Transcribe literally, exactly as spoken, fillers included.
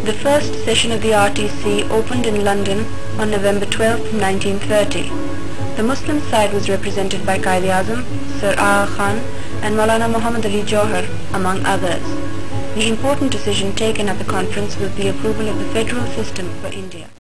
The first session of the R T C opened in London on November twelfth, nineteen thirty. The Muslim side was represented by Quaid-e-Azam, Sir Aga Khan and Maulana Mohammad Ali Johar, among others. The important decision taken at the conference was the approval of the federal system for India.